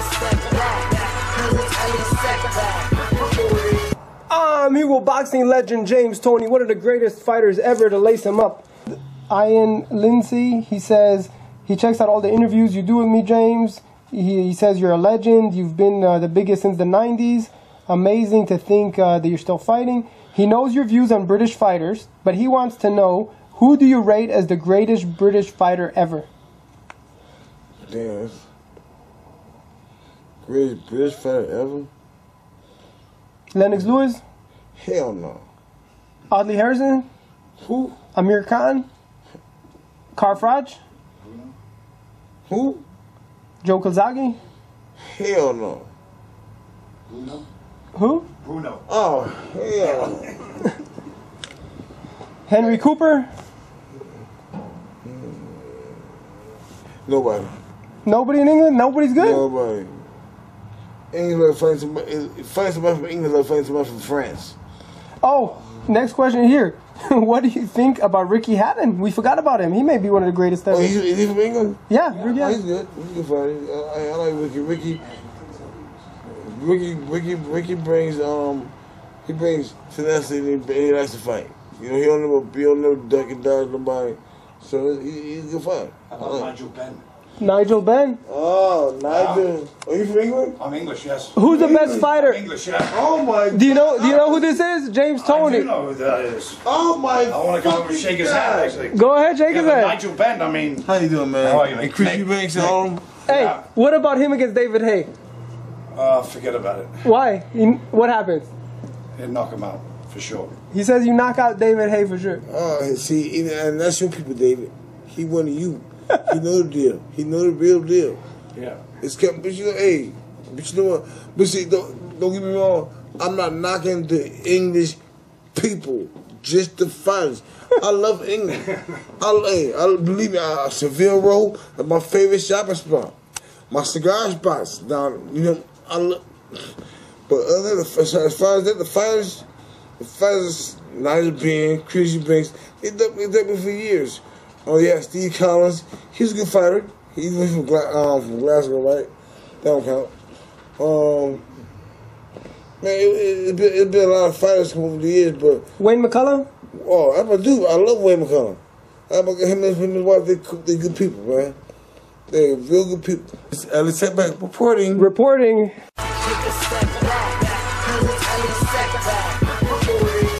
Amigo boxing legend James Toney, one of the greatest fighters ever to lace him up. Ian Lindsay, he says he checks out all the interviews you do with me, James. He says you're a legend. You've been the biggest since the 90s. Amazing to think that you're still fighting. He knows your views on British fighters, but he wants to know, who do you rate as the greatest British fighter ever? Damn. Greatest British fighter ever? Lennox Lewis? Hell no. Audley Harrison? Who? Amir Khan? Carfraj? Who? Joe Kozagi? Hell no. Bruno? Who? Bruno. Oh, hell no. Henry Cooper? Nobody. Nobody in England? Nobody's good? Nobody. England like fighting somebody from England like fighting somebody from France. Oh, next question here. What do you think about Ricky Hatton? We forgot about him. He may be one of the greatest ever. Oh, is he from England? Yeah, Ricky Oh, Hatton. he's good. He's a good fighter. I like Ricky. Ricky brings he brings tenacity and he likes to fight. You know, he don't never duck and dodge nobody. So he's a good fighter. How about Nigel Benn? Nigel Benn? Oh, Nigel. Are you from England? I'm English, yes. Who's the best fighter? I'm English, yeah. Oh my God. Do you know who this is? James I Toney. do know who that is. Oh my I want to come over and shake his hand, actually. Go ahead, shake his Yeah, but hand. Nigel Benn, I mean... How you doing, man? How are you, mate? And Chris Mate. Eubanks and all them? Hey, Yeah. what about him against David Haye? Forget about it. Why? What happens? He'd knock him out, for sure. He says you knock out David Haye for sure. Oh, see, and that's your people, David. He one of you. He know the deal. He know the real deal. Yeah. It's kept, but you know, hey, but you know what? But see, don't get me wrong. I'm not knocking the English people, just the fighters. I love England. I believe me. Seville Row is my favorite shopping spot. My cigar spots down. You know, I love. But other than as far as that, the fighters, Nigel Benn, Chris Eubanks, they dubbed me for years. Oh yeah, Steve Collins, he's a good fighter. He's from Glasgow, right? That don't count. Man, it's been a lot of fighters over the years, but Wayne McCullum? oh, I'm a dude. I love Wayne McCullum. Him and his wife, they're good people, man. They're real good people. Let's set back reporting. Reporting. Take a step